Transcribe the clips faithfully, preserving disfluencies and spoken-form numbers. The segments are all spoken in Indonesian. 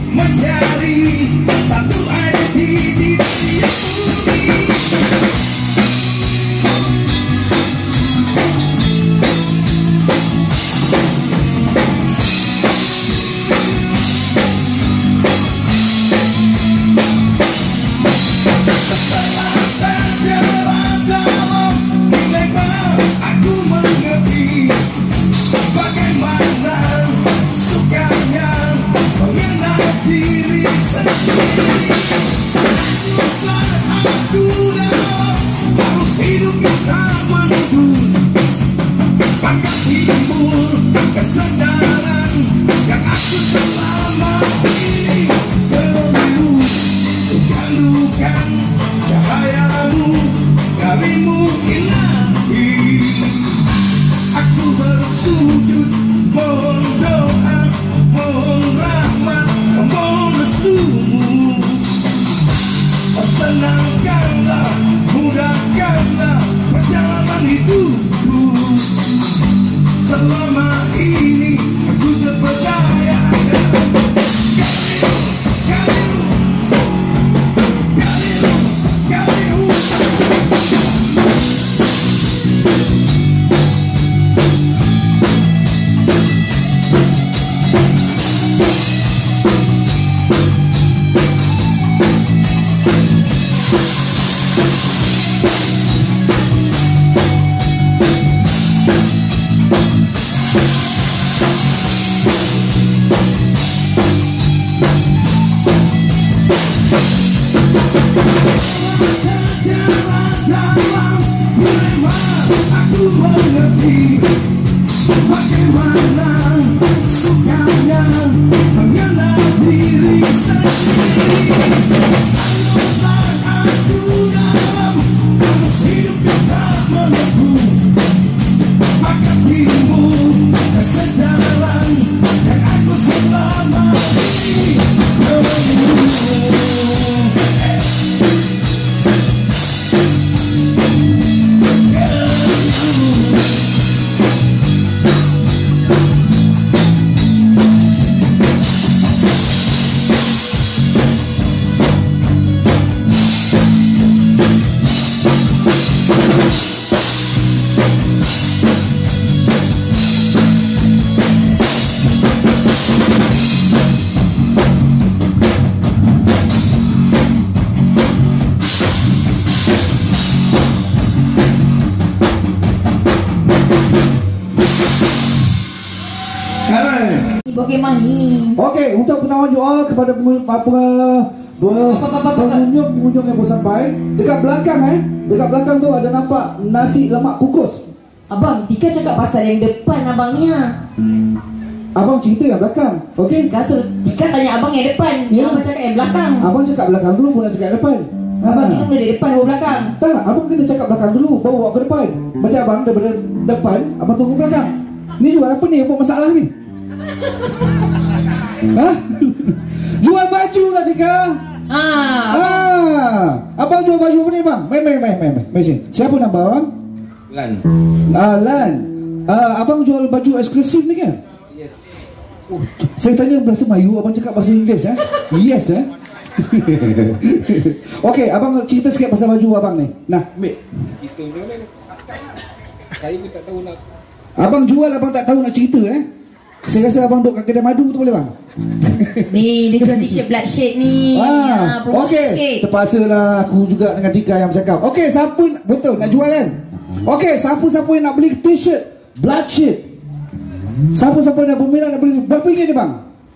mencari satu identiti yang unik. Setelah terjebak dalam dilema, aku mengerti bagaimana sukanya mengenal diri sendiri. Bukan aku dalam harus hidup kita menunggu, maka timbul kesadaran yang aku selama ini keliru. Galukan cahayamu darimu ilahi, aku bersujud mohon doa, mohon rahmat, mohon restumu. Oh, senangkanlah, mudahkanlah perjalanan hidupku. Selama ini aku terpedaya. Aku mengerti bagaimana sukanya mengenal diri sendiri. Anggaplah aku dalam arus hidup yang tak menentu, maka timbul kesadaran yang aku selama ini menunggu. Bagaimana ni? Okey, untuk pertama doa kepada pengunjung-pengunjung yang baru sampai. Dekat belakang eh, dekat belakang tu ada nampak nasi lemak kukus. Abang, Tika cakap pasal yang depan abang ni ha. Abang cerita yang belakang. Okey. Tika suruh Tika tanya abang yang depan. Ya. Abang cakap yang belakang. Abang cakap belakang dulu, baru nak cakap depan. Abang ha. Kita mula dari depan baru belakang. Tak, abang kena cakap belakang dulu, baru bawa ke depan. Macam abang daripada depan, abang tunggu belakang. Ni jual apa ni? Apa masalah ni? Hah? Jual baju lah Tika. Ah. Ah. Abang jual baju apa ni bang? Main main main main main sini. Siapa nama abang? Lan. Ah Lan. Ah, abang jual baju eksklusif ni kan? Yes. Oh, saya tanya bahasa Melayu, abang cakap bahasa Inggeris eh? Yes eh? Okey, abang cerita sikit pasal baju abang ni. Nah, ambil. Cerita macam mana? Saya pun tak tahu nak. Abang jual, abang tak tahu nak cerita eh? Saya rasa abang duduk kat kedai madu tu boleh bang? Ni dia jual t-shirt black shade ni. Ah, ha, okey. Terpaksalah aku juga dengan Tika yang bercakap. Okey, siapa betul nak jual kan? Okey, siapa-siapa yang nak beli t-shirt black shade? Siapa-siapa yang berminat nak beli? Berapa ringgit je bang?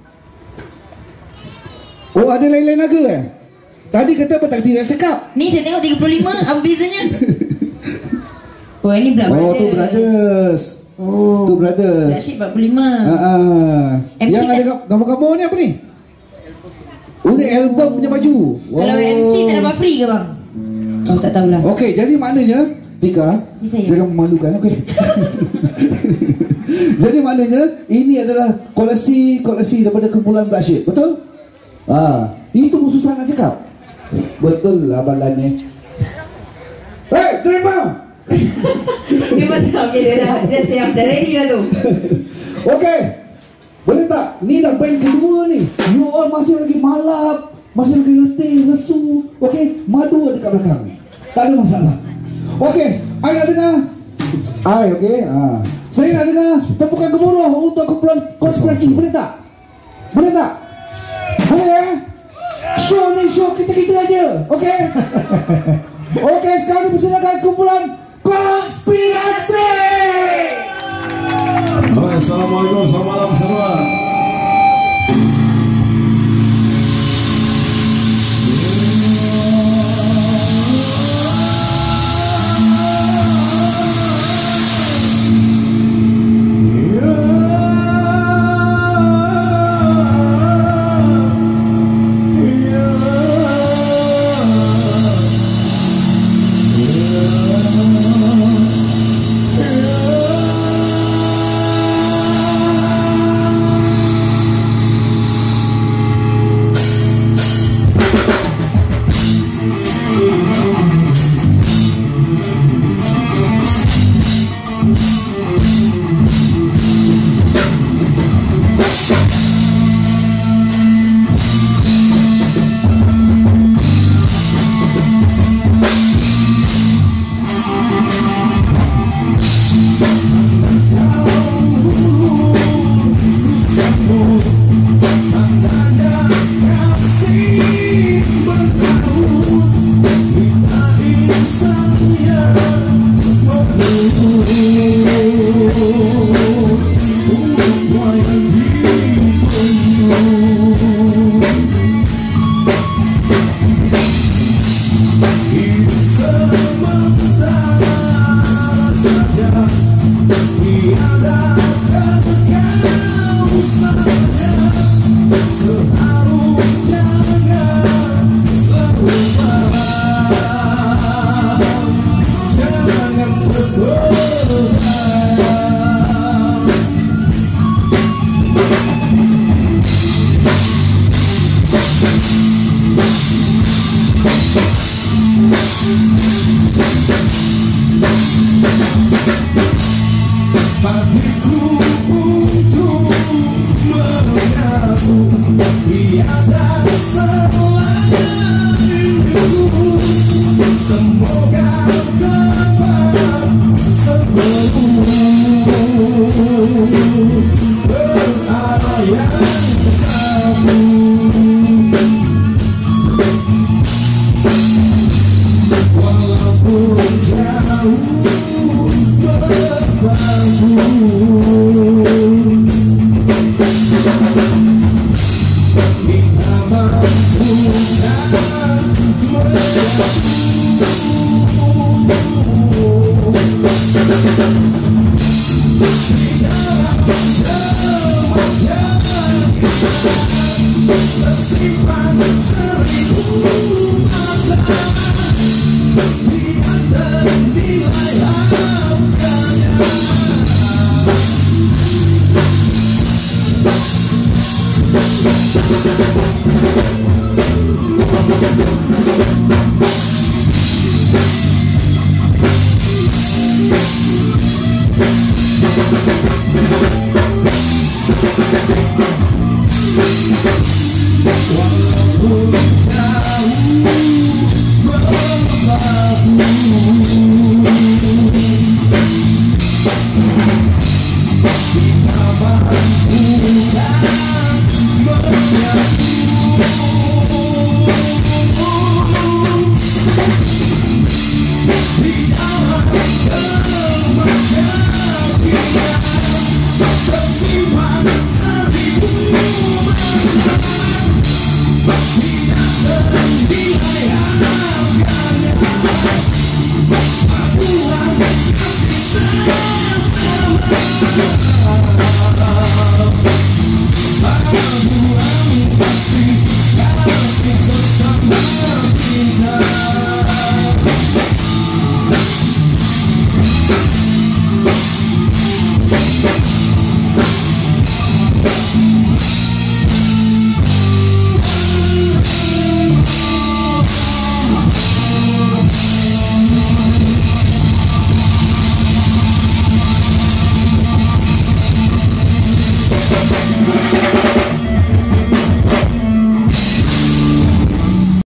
Oh, ada lain-lain harga eh? Tadi kata apa tak tidak cakap? Ni saya tengok tiga puluh lima, apa bezanya? Oh, ini Black Oh, Brothers. tu Brothers. Oh, tu Brothers. Black Sheep empat puluh lima. Ha ah. M C Yang tak... ada gambar-gambar ni apa ni? Oh, ni album punya baju. Kalau oh. M C tak dapat free ke bang? Oh, tak tahulah. Okey, jadi maknanya Tika, jangan memalukan, okey. Jadi maknanya ini adalah koleksi-koleksi daripada kumpulan Black Sheep, betul? Ah, itu susah nak cakap. Betul lah balannya. Hei, terima. Dia betul, okey, dia dah, dia siap, dah ready dah tu. Okey. Boleh tak? Ni dah band kedua ni. You all masih lagi malap, masih lagi letih, lesu. Okey, madu ada kat belakang. Tak ada masalah. Okey, I nak dengar. I, okey. Ha. Saya nak dengar tepukan gemuruh untuk kumpulan konspirasi. Boleh tak? Boleh tak? Boleh ya? Show ni show kita-kita aja. Okey? Okey, sekarang dipersilakan kumpulan konspirasi. Assalamualaikum, selamat malam semua.